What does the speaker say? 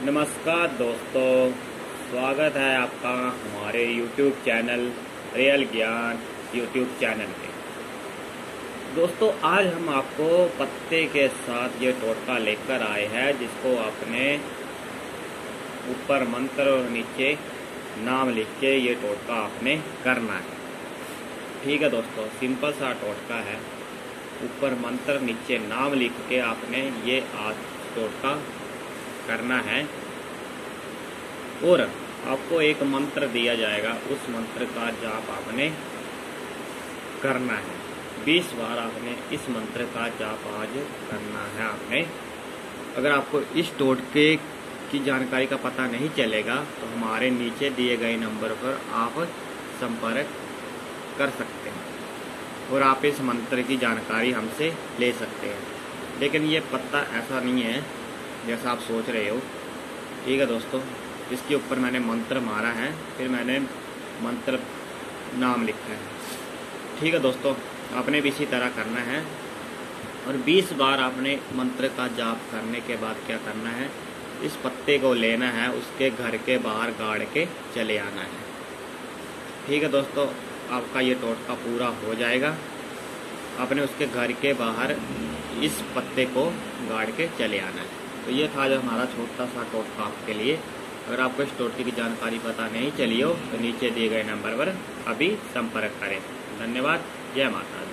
नमस्कार दोस्तों, स्वागत है आपका हमारे YouTube चैनल रियल ज्ञान YouTube चैनल पे। दोस्तों, आज हम आपको पत्ते के साथ ये टोटका लेकर आए हैं, जिसको आपने ऊपर मंत्र और नीचे नाम लिख के ये टोटका आपने करना है। ठीक है दोस्तों, सिंपल सा टोटका है। ऊपर मंत्र नीचे नाम लिख के आपने ये आज टोटका करना है और आपको एक मंत्र दिया जाएगा, उस मंत्र का जाप आपने करना है। 20 बार आपने इस मंत्र का जाप आज करना है आपने। अगर आपको इस टोटके की जानकारी का पता नहीं चलेगा तो हमारे नीचे दिए गए नंबर पर आप संपर्क कर सकते हैं और आप इस मंत्र की जानकारी हमसे ले सकते हैं। लेकिन ये पत्ता ऐसा नहीं है जैसा आप सोच रहे हो। ठीक है दोस्तों, इसके ऊपर मैंने मंत्र मारा है, फिर मैंने मंत्र नाम लिखा है। ठीक है दोस्तों, आपने भी इसी तरह करना है और 20 बार आपने मंत्र का जाप करने के बाद क्या करना है, इस पत्ते को लेना है, उसके घर के बाहर गाड़ के चले आना है। ठीक है दोस्तों, आपका ये टोटका पूरा हो जाएगा। आपने उसके घर के बाहर इस पत्ते को गाड़ के चले आना है। तो ये था जो हमारा छोटा सा टोटका आपके लिए। अगर आपको इस टोटके की जानकारी पता नहीं चली हो तो नीचे दिए गए नंबर पर अभी संपर्क करें। धन्यवाद। जय माता दी।